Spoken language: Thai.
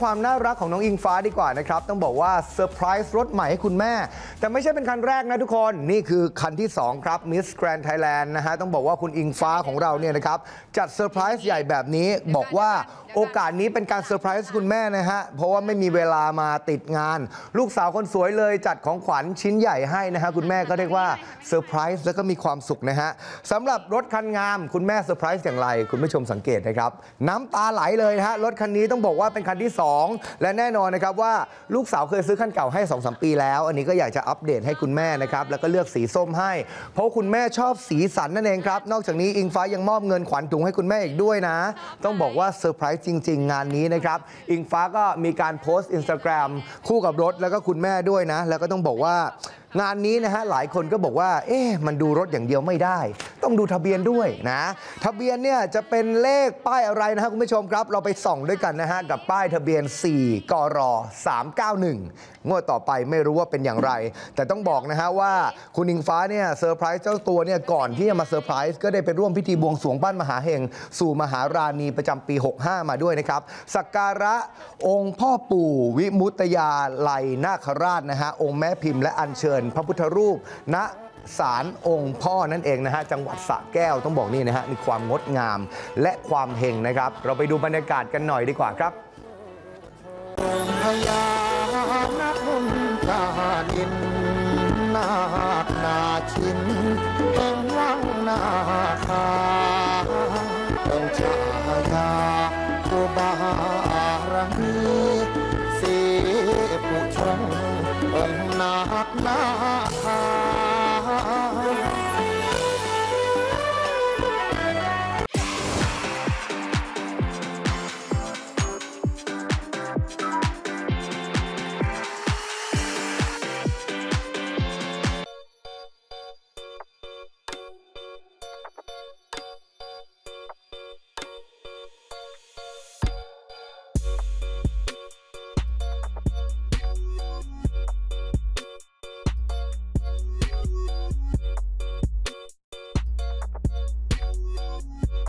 ความน่ารักของน้องอิงฟ้าดีกว่านะครับต้องบอกว่าเซอร์ไพรส์รถใหม่ให้คุณแม่แต่ไม่ใช่เป็นคันแรกนะทุกคนนี่คือคันที่2ครับ Miss Grand Thailand นะฮะต้องบอกว่าคุณอิงฟ้าของเราเนี่ยนะครับจัดเซอร์ไพรส์ใหญ่แบบนี้บอกว่าโอกาสนี้เป็นการเซอร์ไพรส์คุณแม่นะฮะเพราะว่าไม่มีเวลามาติดงานลูกสาวคนสวยเลยจัดของขวัญชิ้นใหญ่ให้นะฮะคุณแม่ก็เรียกว่าเซอร์ไพรส์แล้วก็มีความสุขนะฮะสำหรับรถคันงามคุณแม่เซอร์ไพรส์อย่างไรคุณผู้ชมสังเกตนะครับน้ำตาไหลเลยนะฮะรถคันนี้ต้องบอกว่าเป็นคันที่2และแน่นอนนะครับว่าลูกสาวเคยซื้อคันเก่าให้ 2-3 ปีแล้วอันนี้ก็อยากจะอัปเดตให้คุณแม่นะครับแล้วก็เลือกสีส้มให้เพราะคุณแม่ชอบสีสันนั่นเองครับนอกจากนี้อิงฟ้ายังมอบเงินขวัญถุงให้คุณแม่อีกด้วยนะต้องบอกว่าเซอร์ไพรส์จริงๆงานนี้นะครับอิงฟ้าก็มีการโพสต์ Instagram คู่กับรถแล้วก็คุณแม่ด้วยนะแล้วก็ต้องบอกว่างานนี้นะฮะหลายคนก็บอกว่ามันดูรถอย่างเดียวไม่ได้ต้องดูทะเบียนด้วยนะทะเบียนเนี่ยจะเป็นเลขป้ายอะไรนะฮะคุณผู้ชมครับเราไปส่องด้วยกันนะฮะกับป้ายทะเบียน4กร391งวดต่อไปไม่รู้ว่าเป็นอย่างไรแต่ต้องบอกนะฮะว่าคุณอิงฟ้าเนี่ยเซอร์ไพรส์เจ้าตัวเนี่ยก่อนที่จะมาเซอร์ไพรส์ก็ได้ไปร่วมพิธีบวงสรวงบ้านมหาเฮงสู่มหาราณีประจำปี65มาด้วยนะครับสักการะองค์พ่อปู่วิมุตตยาลัยนาคราชนะฮะองค์แม่พิมพ์และอัญเชิญพระพุทธรูปณศาลองค์พ่อนั่นเองนะฮะจังหวัดสระแก้วต้องบอกนี่นะฮะมีความงดงามและความเฮงนะครับเราไปดูบรรยากาศกันหน่อยดีกว่าครับพญานาคกาดินนาคนาชินแห่งวังนาคาองค์ชายาอุบารมีสีผู้ชงองค์นาคนา